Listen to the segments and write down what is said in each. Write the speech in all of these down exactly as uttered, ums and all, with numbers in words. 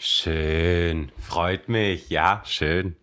Schön. Freut mich. Ja, schön.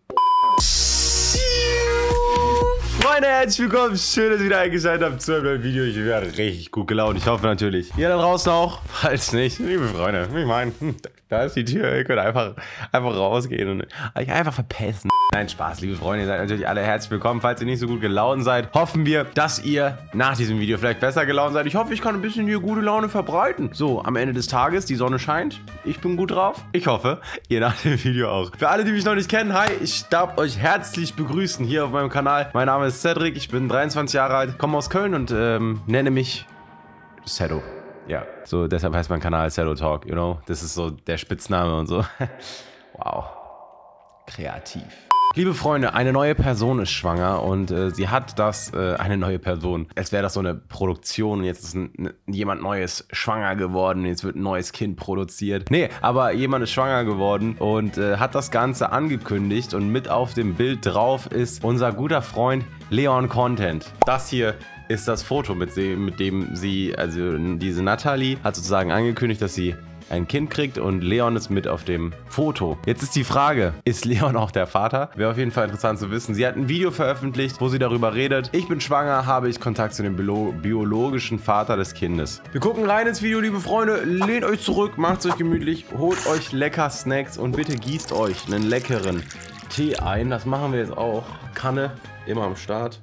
Freunde, herzlich willkommen. Schön, dass ihr wieder eingeschaltet habt zu einem neuen Video. Ich bin wieder richtig gut gelaunt. Ich hoffe natürlich, ihr da draußen auch. Falls nicht, liebe Freunde, ich meine, da ist die Tür. Ihr könnt einfach, einfach rausgehen und euch einfach verpesten. Nein, Spaß, liebe Freunde. Ihr seid natürlich alle herzlich willkommen. Falls ihr nicht so gut gelaunt seid, hoffen wir, dass ihr nach diesem Video vielleicht besser gelaunt seid. Ich hoffe, ich kann ein bisschen hier gute Laune verbreiten. So, am Ende des Tages, die Sonne scheint. Ich bin gut drauf. Ich hoffe, ihr nach dem Video auch. Für alle, die mich noch nicht kennen, hi, ich darf euch herzlich begrüßen hier auf meinem Kanal. Mein Name ist Cedric, ich bin dreiundzwanzig Jahre alt, komme aus Köln und ähm, nenne mich Cedo. Ja, so deshalb heißt mein Kanal Cedo Talk, you know? Das ist so der Spitzname und so. Wow. Kreativ. Liebe Freunde, eine neue Person ist schwanger und äh, sie hat das, äh, eine neue Person, als wäre das so eine Produktion und jetzt ist ein, ein, jemand Neues schwanger geworden, jetzt wird ein neues Kind produziert. Nee, aber jemand ist schwanger geworden und äh, hat das Ganze angekündigt und mit auf dem Bild drauf ist unser guter Freund Leon Content. Das hier ist das Foto, mit dem, mit dem sie, also diese Natalie hat sozusagen angekündigt, dass sie ein Kind kriegt und Leon ist mit auf dem Foto. Jetzt ist die Frage, ist Leon auch der Vater? Wäre auf jeden Fall interessant zu wissen. Sie hat ein Video veröffentlicht, wo sie darüber redet. Ich bin schwanger, habe ich Kontakt zu dem biologischen Vater des Kindes. Wir gucken rein ins Video, liebe Freunde. Lehnt euch zurück, macht es euch gemütlich, holt euch lecker Snacks und bitte gießt euch einen leckeren Tee ein. Das machen wir jetzt auch. Kanne, immer am Start.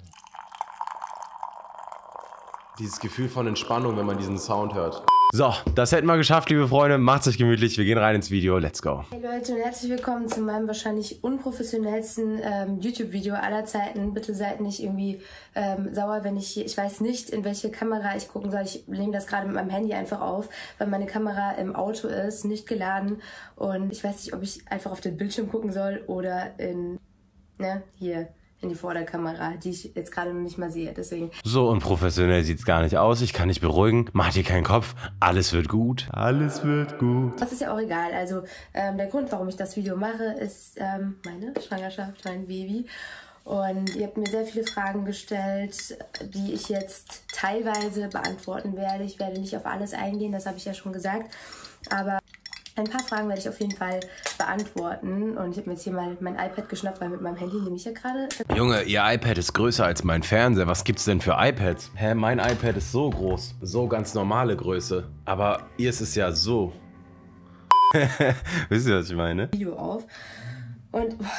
Dieses Gefühl von Entspannung, wenn man diesen Sound hört. So, das hätten wir geschafft, liebe Freunde. Macht's euch gemütlich. Wir gehen rein ins Video. Let's go. Hey Leute und herzlich willkommen zu meinem wahrscheinlich unprofessionellsten ähm, YouTube-Video aller Zeiten. Bitte seid nicht irgendwie ähm, sauer, wenn ich hier, ich weiß nicht, in welche Kamera ich gucken soll. Ich nehme das gerade mit meinem Handy einfach auf, weil meine Kamera im Auto ist, nicht geladen. Und ich weiß nicht, ob ich einfach auf den Bildschirm gucken soll oder in, ne, hier. in die Vorderkamera, die ich jetzt gerade noch nicht mal sehe, deswegen. So unprofessionell sieht's gar nicht aus. Ich kann dich beruhigen. Mach dir keinen Kopf. Alles wird gut. Alles wird gut. Das ist ja auch egal. Also ähm, der Grund, warum ich das Video mache, ist ähm, meine Schwangerschaft, mein Baby. Und ihr habt mir sehr viele Fragen gestellt, die ich jetzt teilweise beantworten werde. Ich werde nicht auf alles eingehen, das habe ich ja schon gesagt. Aber ein paar Fragen werde ich auf jeden Fall beantworten und ich habe mir jetzt hier mal mein iPad geschnappt, weil mit meinem Handy nehme ich ja gerade. Junge, ihr iPad ist größer als mein Fernseher. Was gibt's denn für iPads? Hä, mein iPad ist so groß. So ganz normale Größe. Aber ihr ist es ja so. Wisst ihr, was ich meine? Video auf. Und boah,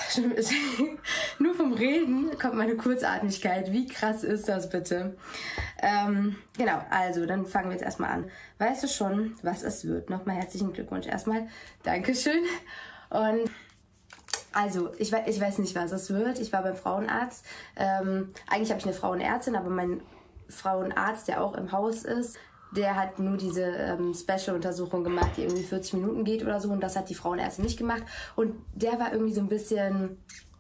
nur vom Reden kommt meine Kurzatmigkeit. Wie krass ist das bitte? Ähm, genau, also dann fangen wir jetzt erstmal an. Weißt du schon, was es wird? Nochmal herzlichen Glückwunsch erstmal. Dankeschön. Und also, ich weiß, ich weiß nicht, was es wird. Ich war beim Frauenarzt. Ähm, eigentlich habe ich eine Frauenärztin, aber mein Frauenarzt, der auch im Haus ist, der hat nur diese ähm, Special-Untersuchung gemacht, die irgendwie vierzig Minuten geht oder so. Und das hat die Frauenärztin nicht gemacht. Und der war irgendwie so ein bisschen,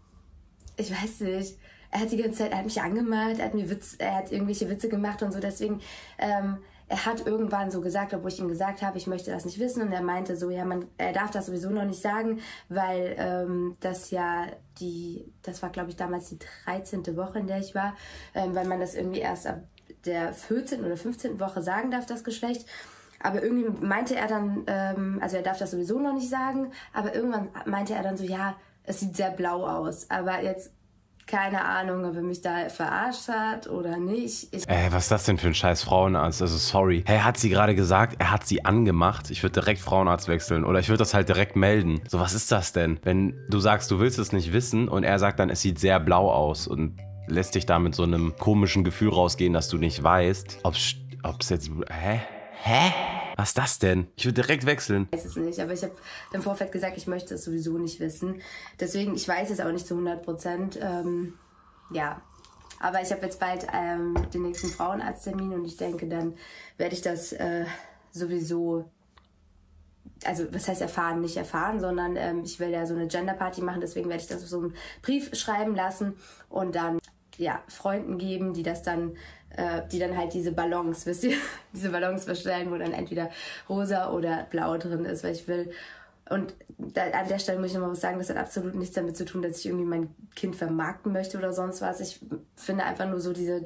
ich weiß nicht, er hat die ganze Zeit, er hat mich angemacht, er hat mir Witz, er hat irgendwelche Witze gemacht und so. Deswegen, ähm, er hat irgendwann so gesagt, obwohl ich ihm gesagt habe, ich möchte das nicht wissen. Und er meinte so, ja, man, er darf das sowieso noch nicht sagen, weil ähm, das ja die, das war glaube ich damals die dreizehnte Woche, in der ich war, ähm, weil man das irgendwie erst ab der vierzehnten oder fünfzehnten Woche sagen darf, das Geschlecht. Aber irgendwie meinte er dann, ähm, also er darf das sowieso noch nicht sagen, aber irgendwann meinte er dann so, ja, es sieht sehr blau aus. Aber jetzt keine Ahnung, ob er mich da verarscht hat oder nicht. Ich Ey, was ist das denn für ein scheiß Frauenarzt? Also sorry. Hey, hat sie gerade gesagt, er hat sie angemacht? Ich würde direkt Frauenarzt wechseln oder ich würde das halt direkt melden. So, was ist das denn? Wenn du sagst, du willst es nicht wissen und er sagt dann, es sieht sehr blau aus und lässt dich da mit so einem komischen Gefühl rausgehen, dass du nicht weißt, ob es jetzt... Hä? Hä? Was ist das denn? Ich würde direkt wechseln. Ich weiß es nicht, aber ich habe im Vorfeld gesagt, ich möchte es sowieso nicht wissen. Deswegen, ich weiß es auch nicht zu hundert Prozent. Ähm, ja, aber ich habe jetzt bald ähm, den nächsten Frauenarzttermin und ich denke, dann werde ich das äh, sowieso... Also, was heißt erfahren? Nicht erfahren, sondern ähm, ich will ja so eine Genderparty machen, deswegen werde ich das auf so einen Brief schreiben lassen und dann, ja, Freunden geben, die das dann, äh, die dann halt diese Ballons, wisst ihr, diese Ballons bestellen, wo dann entweder rosa oder blau drin ist, weil ich will. Und da, an der Stelle muss ich nochmal was sagen, das hat absolut nichts damit zu tun, dass ich irgendwie mein Kind vermarkten möchte oder sonst was. Ich finde einfach nur so diese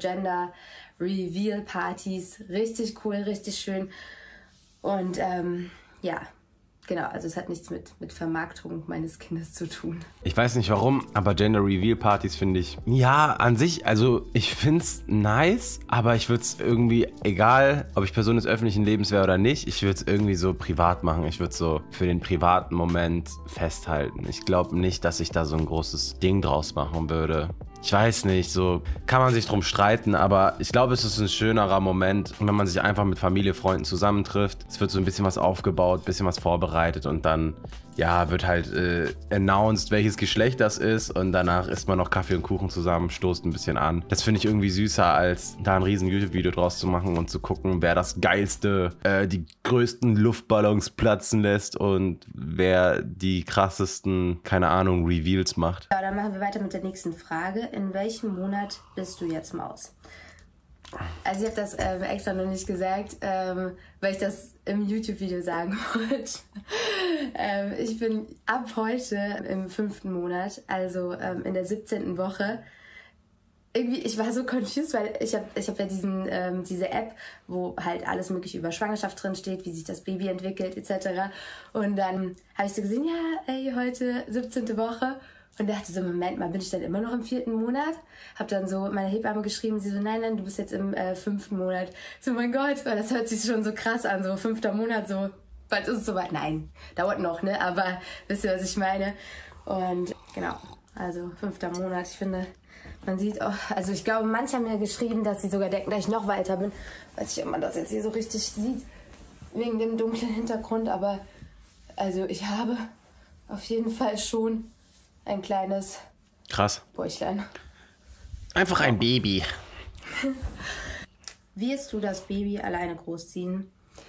Gender-Reveal-Partys richtig cool, richtig schön. Und, ähm, ja, genau, also es hat nichts mit, mit Vermarktung meines Kindes zu tun. Ich weiß nicht warum, aber Gender Reveal Partys finde ich, ja, an sich, also ich finde es nice, aber ich würde es irgendwie, egal, ob ich Person des öffentlichen Lebens wäre oder nicht, ich würde es irgendwie so privat machen. Ich würde es so für den privaten Moment festhalten. Ich glaube nicht, dass ich da so ein großes Ding draus machen würde. Ich weiß nicht, so kann man sich drum streiten, aber ich glaube, es ist ein schönerer Moment, wenn man sich einfach mit Familie, Freunden zusammentrifft. Es wird so ein bisschen was aufgebaut, ein bisschen was vorbereitet und dann, ja, wird halt äh, announced, welches Geschlecht das ist und danach isst man noch Kaffee und Kuchen zusammen, stoßt ein bisschen an. Das finde ich irgendwie süßer, als da ein riesen YouTube-Video draus zu machen und zu gucken, wer das geilste, äh, die größten Luftballons platzen lässt und wer die krassesten, keine Ahnung, Reveals macht. Ja, dann machen wir weiter mit der nächsten Frage. In welchem Monat bist du jetzt Maus? Also ich habe das ähm, extra noch nicht gesagt, ähm, weil ich das im YouTube-Video sagen wollte. ähm, ich bin ab heute im fünften Monat, also ähm, in der siebzehnten Woche. Irgendwie, ich war so confused, weil ich habe ich hab ja diesen, ähm, diese App, wo halt alles mögliche über Schwangerschaft drin steht, wie sich das Baby entwickelt et cetera. Und dann habe ich so gesehen, ja, ey, heute siebzehnte Woche. Und dachte so, Moment mal, bin ich dann immer noch im vierten Monat? Hab dann so meine Hebamme geschrieben, sie so, nein, nein, du bist jetzt im äh, fünften Monat. So, mein Gott, weil das hört sich schon so krass an, so fünfter Monat, so, bald ist es soweit. Nein, dauert noch, ne, aber wisst ihr, was ich meine? Und genau, also fünfter Monat, ich finde, man sieht auch, also ich glaube, manche haben mir geschrieben, dass sie sogar denken, dass ich noch weiter bin. Weiß nicht, ob man das jetzt hier so richtig sieht, wegen dem dunklen Hintergrund, aber also ich habe auf jeden Fall schon ein kleines Krass. Bäuchlein. Einfach ein Baby. Wirst du das Baby alleine großziehen?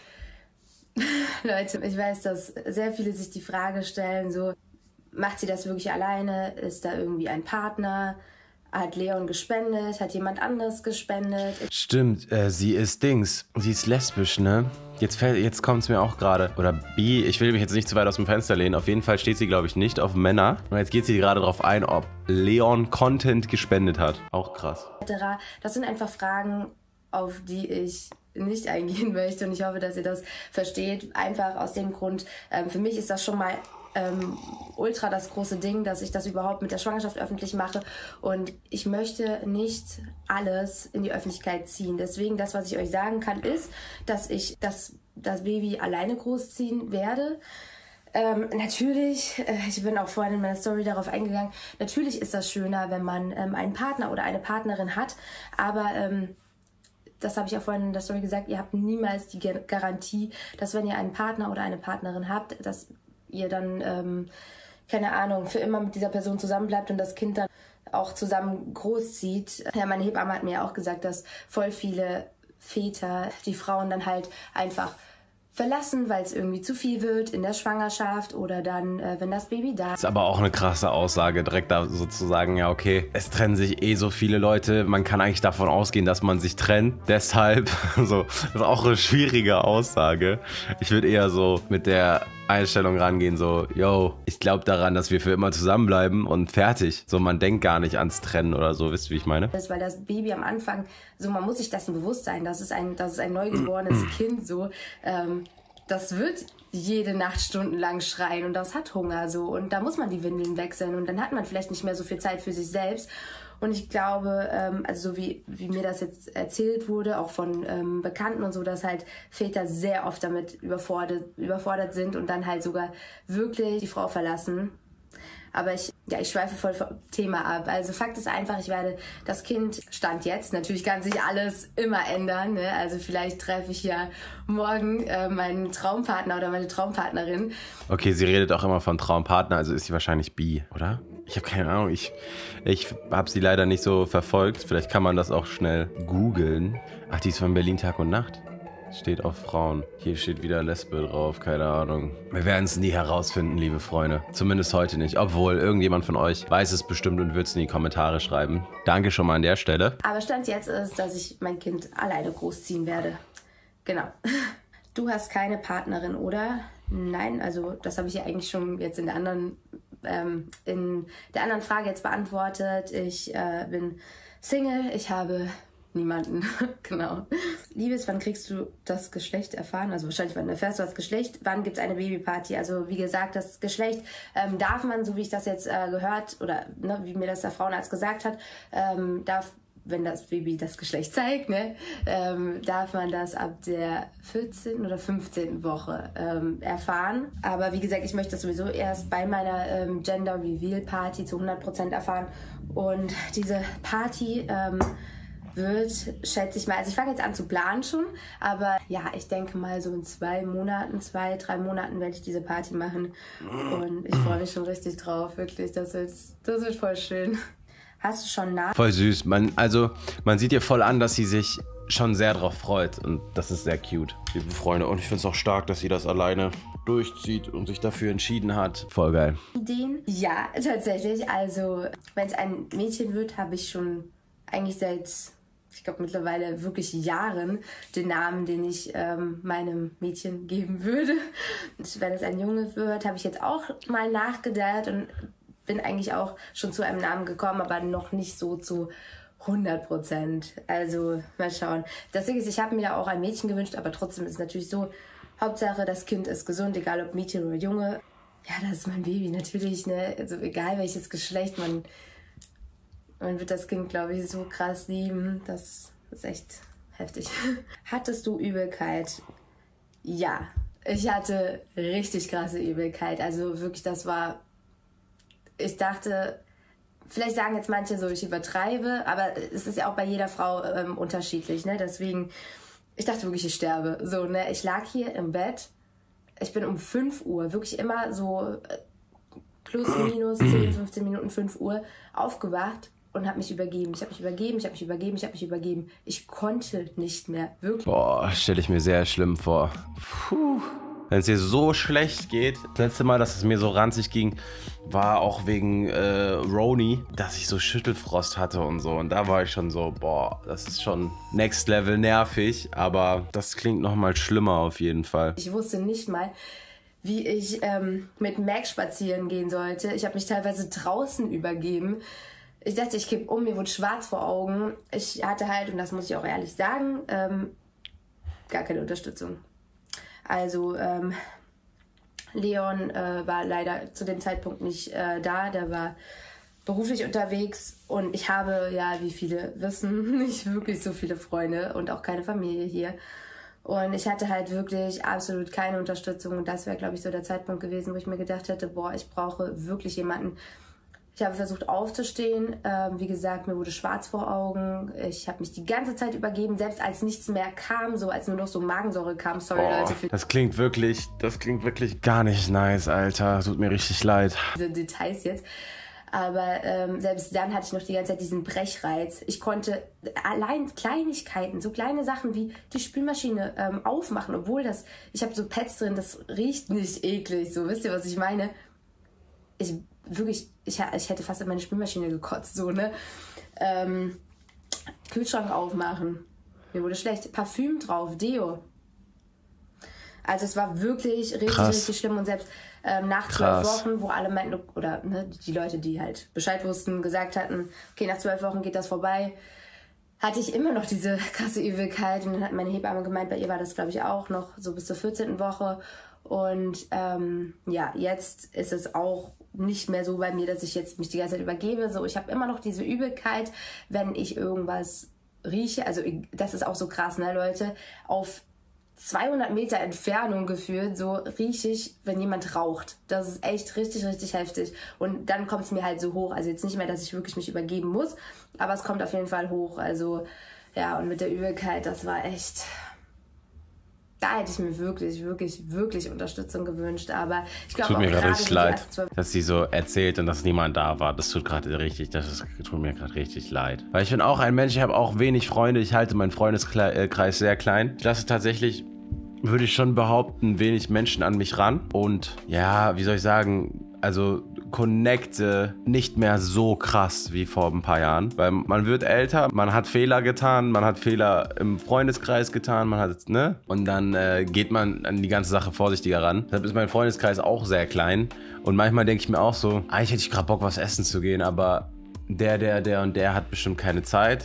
Leute, ich weiß, dass sehr viele sich die Frage stellen, so, macht sie das wirklich alleine? Ist da irgendwie ein Partner? Hat Leon gespendet? Hat jemand anderes gespendet? Stimmt, äh, sie ist Dings. Sie ist lesbisch, ne? Jetzt, jetzt kommt es mir auch gerade. Oder bi. Ich will mich jetzt nicht zu weit aus dem Fenster lehnen. Auf jeden Fall steht sie, glaube ich, nicht auf Männer. Und jetzt geht sie gerade darauf ein, ob Leon Content gespendet hat. Auch krass. Das sind einfach Fragen, auf die ich nicht eingehen möchte. Und ich hoffe, dass ihr das versteht. Einfach aus dem Grund, ähm, für mich ist das schon mal Ähm, ultra das große Ding, dass ich das überhaupt mit der Schwangerschaft öffentlich mache und ich möchte nicht alles in die Öffentlichkeit ziehen. Deswegen, das, was ich euch sagen kann, ist, dass ich das, das Baby alleine großziehen werde. Ähm, natürlich, äh, ich bin auch vorhin in meiner Story darauf eingegangen, natürlich ist das schöner, wenn man ähm, einen Partner oder eine Partnerin hat, aber ähm, das habe ich auch vorhin in der Story gesagt, ihr habt niemals die Garantie, dass wenn ihr einen Partner oder eine Partnerin habt, dass ihr dann, ähm, keine Ahnung, für immer mit dieser Person zusammenbleibt und das Kind dann auch zusammen großzieht. Ja, meine Hebamme hat mir auch gesagt, dass voll viele Väter die Frauen dann halt einfach verlassen, weil es irgendwie zu viel wird in der Schwangerschaft oder dann, äh, wenn das Baby da ist. Das ist aber auch eine krasse Aussage, direkt da sozusagen, ja okay, es trennen sich eh so viele Leute, man kann eigentlich davon ausgehen, dass man sich trennt, deshalb, so, das ist auch eine schwierige Aussage. Ich würde eher so mit der Einstellung rangehen, so, yo, ich glaube daran, dass wir für immer zusammenbleiben und fertig. So, man denkt gar nicht ans Trennen oder so, wisst ihr, wie ich meine? Das, weil das Baby am Anfang, so, man muss sich dessen bewusst sein, das ist ein, das ist ein neugeborenes Kind, so, ähm, das wird jede Nacht stundenlang schreien und das hat Hunger, so, und da muss man die Windeln wechseln und dann hat man vielleicht nicht mehr so viel Zeit für sich selbst. Und ich glaube, ähm, also so wie, wie mir das jetzt erzählt wurde, auch von ähm, Bekannten und so, dass halt Väter sehr oft damit überfordert, überfordert sind und dann halt sogar wirklich die Frau verlassen. Aber ich, ja, ich schweife voll vom Thema ab. Also Fakt ist einfach, ich werde das Kind, Stand jetzt, natürlich kann sich alles immer ändern, ne? Also vielleicht treffe ich ja morgen äh, meinen Traumpartner oder meine Traumpartnerin. Okay, sie redet auch immer von Traumpartner, also ist sie wahrscheinlich bi, oder? Ich habe keine Ahnung, ich, ich habe sie leider nicht so verfolgt. Vielleicht kann man das auch schnell googeln. Ach, die ist von Berlin Tag und Nacht. Steht auf Frauen. Hier steht wieder Lesbe drauf, keine Ahnung. Wir werden es nie herausfinden, liebe Freunde. Zumindest heute nicht. Obwohl, irgendjemand von euch weiß es bestimmt und wird es in die Kommentare schreiben. Danke schon mal an der Stelle. Aber Stand jetzt ist, dass ich mein Kind alleine großziehen werde. Genau. Du hast keine Partnerin, oder? Nein, also das habe ich ja eigentlich schon jetzt in der anderen, ähm, in der anderen Frage jetzt beantwortet. Ich äh, bin Single, ich habe niemanden. Genau. Liebes, wann kriegst du das Geschlecht erfahren? Also wahrscheinlich, wann erfährst du das Geschlecht? Wann gibt es eine Babyparty? Also wie gesagt, das Geschlecht ähm, darf man, so wie ich das jetzt äh, gehört, oder ne, wie mir das der Frauenarzt gesagt hat, ähm, darf, wenn das Baby das Geschlecht zeigt, ne, ähm, darf man das ab der vierzehnten oder fünfzehnten Woche ähm, erfahren. Aber wie gesagt, ich möchte das sowieso erst bei meiner ähm, Gender Reveal Party zu hundert Prozent erfahren. Und diese Party ähm, wird, schätze ich mal, also ich fange jetzt an zu planen schon, aber ja, ich denke mal so in zwei Monaten, zwei, drei Monaten werde ich diese Party machen. Und ich freue mich schon richtig drauf, wirklich. Das wird, das wird voll schön. Hast du schon nach? Voll süß. Man, also, man sieht ihr voll an, dass sie sich schon sehr drauf freut. Und das ist sehr cute, liebe Freunde. Und ich finde es auch stark, dass sie das alleine durchzieht und sich dafür entschieden hat. Voll geil. Ideen? Ja, tatsächlich. Also, wenn es ein Mädchen wird, habe ich schon eigentlich seit, ich glaube mittlerweile wirklich Jahren, den Namen, den ich ähm, meinem Mädchen geben würde. Und wenn es ein Junge wird, habe ich jetzt auch mal nachgedacht und bin eigentlich auch schon zu einem Namen gekommen, aber noch nicht so zu hundert Prozent. Also mal schauen. Das Ding ist, ich habe mir da auch ein Mädchen gewünscht, aber trotzdem ist es natürlich so, Hauptsache das Kind ist gesund, egal ob Mädchen oder Junge. Ja, das ist mein Baby natürlich, ne? Also egal welches Geschlecht, man, man wird das Kind, glaube ich, so krass lieben. Das ist echt heftig. Hattest du Übelkeit? Ja, ich hatte richtig krasse Übelkeit. Also wirklich, das war... Ich dachte, vielleicht sagen jetzt manche so, ich übertreibe, aber es ist ja auch bei jeder Frau ähm, unterschiedlich, ne? Deswegen, ich dachte wirklich, ich sterbe. So, ne? Ich lag hier im Bett, ich bin um fünf Uhr, wirklich immer so äh, plus, minus zehn, fünfzehn Minuten, fünf Uhr aufgewacht und habe mich übergeben. Ich habe mich übergeben, ich habe mich übergeben, ich habe mich übergeben. Ich konnte nicht mehr, wirklich. Boah, stelle ich mir sehr schlimm vor. Puh. Wenn es dir so schlecht geht, das letzte Mal, dass es mir so ranzig ging, war auch wegen äh, Roni, dass ich so Schüttelfrost hatte und so. Und da war ich schon so, boah, das ist schon next level nervig, aber das klingt noch mal schlimmer auf jeden Fall. Ich wusste nicht mal, wie ich ähm, mit Mac spazieren gehen sollte. Ich habe mich teilweise draußen übergeben. Ich dachte, ich kipp um, mir wurde schwarz vor Augen. Ich hatte halt, und das muss ich auch ehrlich sagen, ähm, gar keine Unterstützung. Also ähm, Leon äh, war leider zu dem Zeitpunkt nicht äh, da, der war beruflich unterwegs und ich habe, ja, wie viele wissen, nicht wirklich so viele Freunde und auch keine Familie hier. Und ich hatte halt wirklich absolut keine Unterstützung und das wäre, glaube ich, so der Zeitpunkt gewesen, wo ich mir gedacht hätte, boah, ich brauche wirklich jemanden. Ich habe versucht aufzustehen, ähm, wie gesagt, mir wurde schwarz vor Augen, ich habe mich die ganze Zeit übergeben, selbst als nichts mehr kam, so als nur noch so Magensäure kam, sorry Boah, Leute. Für das klingt wirklich, das klingt wirklich gar nicht nice, Alter, tut mir richtig leid. diese Details jetzt, aber ähm, selbst dann hatte ich noch die ganze Zeit diesen Brechreiz. Ich konnte allein Kleinigkeiten, so kleine Sachen wie die Spülmaschine ähm, aufmachen, obwohl das, ich habe so Pads drin, das riecht nicht eklig, so, wisst ihr, was ich meine? Ich wirklich, ich, ich hätte fast in meine Spülmaschine gekotzt, so, ne? Ähm, Kühlschrank aufmachen. Mir wurde schlecht. Parfüm drauf, Deo. Also es war wirklich richtig, Krass. richtig schlimm. Und selbst ähm, nach zwölf Wochen, wo alle meinten, oder ne, die Leute, die halt Bescheid wussten, gesagt hatten, okay, nach zwölf Wochen geht das vorbei, hatte ich immer noch diese krasse Übelkeit. Und dann hat meine Hebamme gemeint, bei ihr war das, glaube ich, auch noch so bis zur vierzehnten Woche. Und ähm, ja, jetzt ist es auch nicht mehr so bei mir, dass ich jetzt mich die ganze Zeit übergebe. So, ich habe immer noch diese Übelkeit, wenn ich irgendwas rieche. Also das ist auch so krass, ne, Leute? Auf zweihundert Meter Entfernung gefühlt, so rieche ich, wenn jemand raucht. Das ist echt richtig, richtig heftig. Und dann kommt es mir halt so hoch. Also jetzt nicht mehr, dass ich wirklich mich übergeben muss, aber es kommt auf jeden Fall hoch. Also ja, und mit der Übelkeit, das war echt... Da hätte ich mir wirklich, wirklich, wirklich Unterstützung gewünscht, aber ich glaube Tut auch mir gerade richtig leid, zwölf dass sie so erzählt und dass niemand da war. Das tut gerade richtig, das ist, tut mir gerade richtig leid. Weil ich bin auch ein Mensch, ich habe auch wenig Freunde, ich halte meinen Freundeskreis sehr klein. Ich lasse tatsächlich, würde ich schon behaupten, wenig Menschen an mich ran. Und ja, wie soll ich sagen, also connecte nicht mehr so krass wie vor ein paar Jahren. Weil man wird älter, man hat Fehler getan, man hat Fehler im Freundeskreis getan, man hat, ne? Und dann äh, geht man an die ganze Sache vorsichtiger ran. Deshalb ist mein Freundeskreis auch sehr klein. Und manchmal denke ich mir auch so, eigentlich hätte ich gerade Bock, was essen zu gehen, aber der, der, der und der hat bestimmt keine Zeit.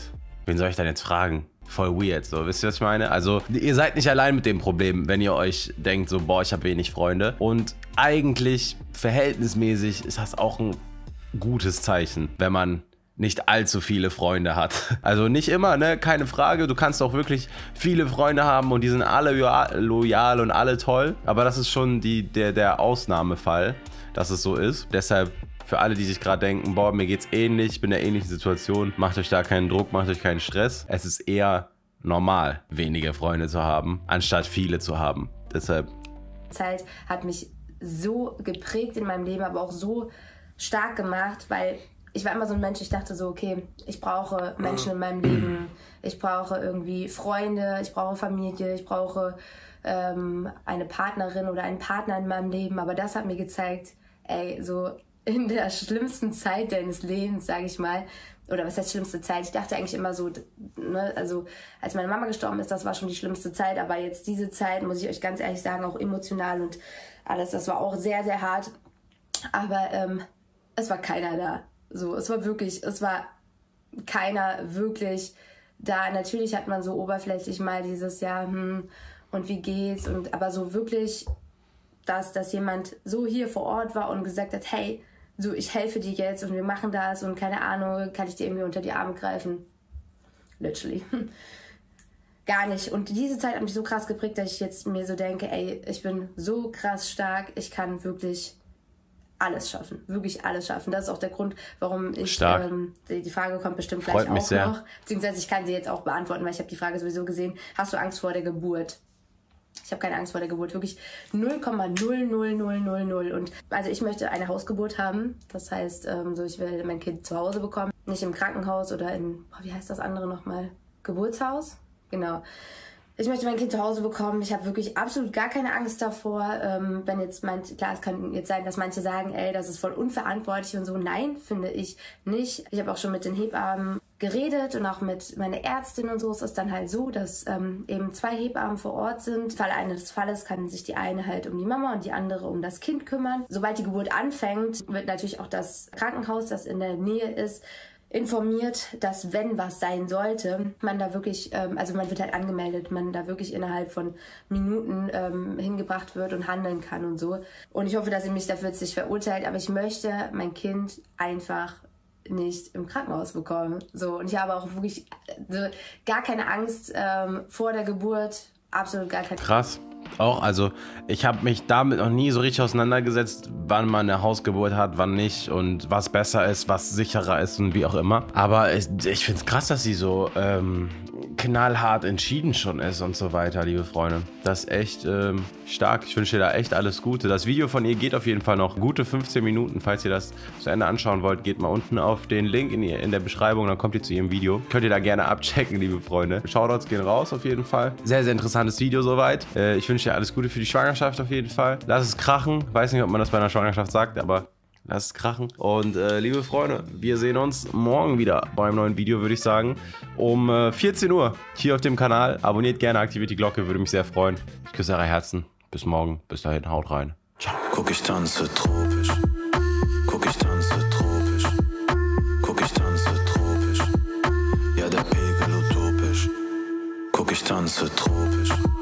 wen soll ich dann jetzt fragen? Voll weird, so, wisst ihr, was ich meine? Also, ihr seid nicht allein mit dem Problem, wenn ihr euch denkt, so, boah, ich habe wenig Freunde. Und eigentlich, verhältnismäßig, ist das auch ein gutes Zeichen, wenn man nicht allzu viele Freunde hat. Also nicht immer, ne, keine Frage. Du kannst auch wirklich viele Freunde haben und die sind alle loyal und alle toll. Aber das ist schon die, der, der Ausnahmefall, dass es so ist. Deshalb für alle, die sich gerade denken, boah, mir geht's ähnlich, ich bin in einer ähnlichen Situation, macht euch da keinen Druck, macht euch keinen Stress. Es ist eher normal, wenige Freunde zu haben, anstatt viele zu haben. Deshalb. Zeit hat mich so geprägt in meinem Leben, aber auch so stark gemacht, weil ich war immer so ein Mensch, ich dachte so, okay, ich brauche Menschen in meinem Leben, ich brauche irgendwie Freunde, ich brauche Familie, ich brauche ähm, eine Partnerin oder einen Partner in meinem Leben, aber das hat mir gezeigt, ey, so in der schlimmsten Zeit deines Lebens, sage ich mal, oder was heißt schlimmste Zeit? Ich dachte eigentlich immer so, ne, also als meine Mama gestorben ist, das war schon die schlimmste Zeit, aber jetzt diese Zeit, muss ich euch ganz ehrlich sagen, auch emotional und alles, das war auch sehr, sehr hart, aber ähm, es war keiner da. So, es war wirklich, es war keiner wirklich da. Natürlich hat man so oberflächlich mal dieses Jahr, hm, und wie geht's? Und aber so wirklich, dass, dass jemand so hier vor Ort war und gesagt hat, hey, so, ich helfe dir jetzt und wir machen das und keine Ahnung, kann ich dir irgendwie unter die Arme greifen? Literally. Gar nicht. Und diese Zeit hat mich so krass geprägt, dass ich jetzt mir so denke, ey, ich bin so krass stark, ich kann wirklich alles schaffen, wirklich alles schaffen. Das ist auch der Grund, warum ich, ähm, die, die Frage kommt bestimmt gleich auch sehr. noch, beziehungsweise ich kann sie jetzt auch beantworten, weil ich habe die Frage sowieso gesehen. Hast du Angst vor der Geburt? Ich habe keine Angst vor der Geburt, wirklich null Komma null null null null null. Und also ich möchte eine Hausgeburt haben, das heißt, ähm, so ich will mein Kind zu Hause bekommen, nicht im Krankenhaus oder in, oh, wie heißt das andere nochmal? Geburtshaus? Genau. Ich möchte mein Kind zu Hause bekommen. Ich habe wirklich absolut gar keine Angst davor. Ähm, wenn jetzt manche, klar, es kann jetzt sein, dass manche sagen, ey, das ist voll unverantwortlich und so. Nein, finde ich nicht. Ich habe auch schon mit den Hebammen geredet und auch mit meiner Ärztin und so ist es dann halt so, dass ähm, eben zwei Hebammen vor Ort sind. Im Falle eines Falles kann sich die eine halt um die Mama und die andere um das Kind kümmern. Sobald die Geburt anfängt, wird natürlich auch das Krankenhaus, das in der Nähe ist, informiert, dass wenn was sein sollte, man da wirklich, ähm, also man wird halt angemeldet, man da wirklich innerhalb von Minuten ähm, hingebracht wird und handeln kann und so. Und ich hoffe, dass ihr mich dafür jetzt nicht verurteilt, aber ich möchte mein Kind einfach nicht im Krankenhaus bekommen. So, und ich habe auch wirklich so, gar keine Angst ähm, vor der Geburt, absolut gar keine. Krass. Auch, also ich habe mich damit noch nie so richtig auseinandergesetzt, wann man eine Hausgeburt hat, wann nicht und was besser ist, was sicherer ist und wie auch immer. Aber ich, ich finde es krass, dass sie so ähm, knallhart entschieden schon ist und so weiter, liebe Freunde. Das ist echt ähm, stark. Ich wünsche dir da echt alles Gute. Das Video von ihr geht auf jeden Fall noch gute fünfzehn Minuten. Falls ihr das zu Ende anschauen wollt, geht mal unten auf den Link in, in der Beschreibung, dann kommt ihr zu ihrem Video. Könnt ihr da gerne abchecken, liebe Freunde. Shoutouts gehen raus auf jeden Fall. Sehr, sehr interessantes Video soweit. Äh, ich wünsche dir alles Gute für die Schwangerschaft auf jeden Fall. Lass es krachen. Weiß nicht, ob man das bei einer Schwangerschaft sagt, aber lass es krachen. Und äh, liebe Freunde, wir sehen uns morgen wieder beim neuen Video, würde ich sagen. Um äh, vierzehn Uhr hier auf dem Kanal. Abonniert gerne, aktiviert die Glocke, würde mich sehr freuen. Ich küsse eure Herzen. Bis morgen. Bis dahin, haut rein. Ciao. Guck, ich tanze tropisch. Guck, ich tanze tropisch. Guck, ich tanze tropisch. Ja, der Pegel utopisch. Guck, ich tanze tropisch.